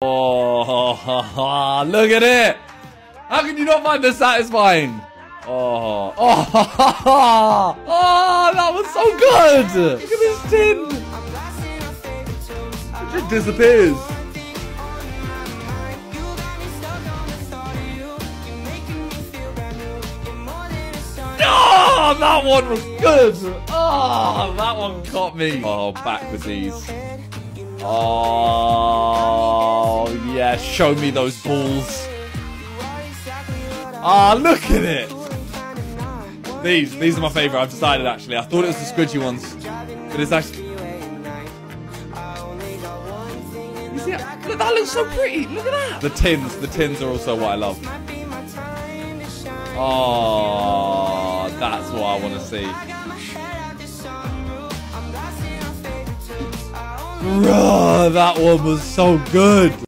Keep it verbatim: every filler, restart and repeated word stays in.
Oh, look at it. How can you not find this satisfying? Oh, oh, oh, that was so good. Look at this tin. It just disappears. Oh, that one was good. Oh, that one caught me. Oh, back with these. Oh, yeah, show me those balls. Ah, oh, look at it. These, these are my favourite. I've decided, actually. I thought it was the squidgy ones, but it's actually... You see that? Look, that looks so pretty. Look at that. The tins, the tins are also what I love. Oh, that's what I want to see. Bruh, that one was so good.